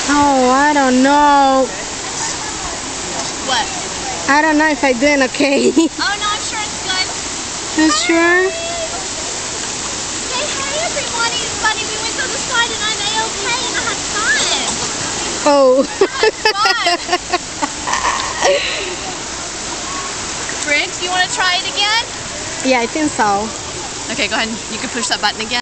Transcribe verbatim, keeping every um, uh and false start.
Oh, I don't know. What? I don't know if I'm doing okay. Oh no, I'm sure it's good. You sure? Hey, hey everybody, it's funny, we went to the slide and I'm A-okay and I had fun. Oh. I had fun. Briggs, do you want to try it again? Yeah, I think so. Okay, go ahead. You can push that button again.